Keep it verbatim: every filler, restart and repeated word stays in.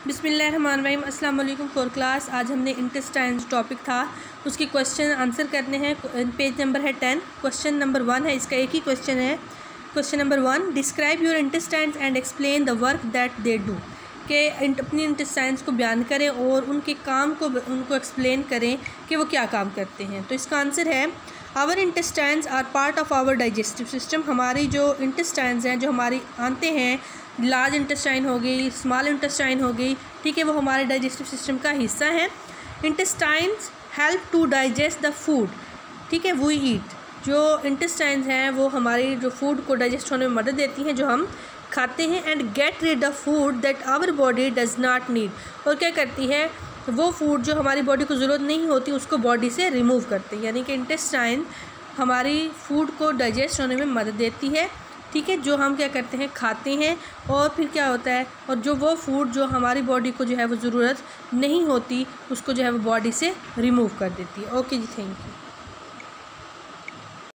बिस्मिल्लाहिर्रहमानिर्रहीम। अस्सलाम वालेकुम फॉर क्लास। आज हमने इंटेस्टाइन्स टॉपिक था, उसके क्वेश्चन आंसर करने हैं। पेज नंबर है टेन। क्वेश्चन नंबर वन है, इसका एक ही क्वेश्चन है। Question number one, describe your intestines and explain the work that they do. के अपनी इंटेस्टाइन्स को बयान करें और उनके काम को उनको एक्सप्लेन करें कि वो क्या काम करते हैं। तो इसका आंसर है our intestines are part of our digestive system. हमारी जो इंटेस्टाइन्स हैं, जो हमारी आंतें हैं, लार्ज इंटेस्टाइन हो गई, स्मॉल इंटेस्टाइन हो गई, ठीक है, वो हमारे डाइजेस्टिव सिस्टम का हिस्सा है। Intestines help to digest the food, ठीक है, वी ईट। जो इंटेस्टाइन्स हैं वो हमारी जो फूड को डाइजेस्ट होने में मदद देती हैं, जो हम खाते हैं। And get rid of food that our body does not need. और क्या करती है, वो फूड जो हमारी बॉडी को ज़रूरत नहीं होती उसको बॉडी से रिमूव करते हैं। यानी कि इंटेस्टाइन हमारी फूड को डाइजेस्ट होने में मदद देती है, ठीक है, जो हम क्या करते हैं, खाते हैं। और फिर क्या होता है, और जो वो फूड जो हमारी बॉडी को जो है वो ज़रूरत नहीं होती उसको जो है वो बॉडी से रिमूव कर देती है। Okay ji, thank you.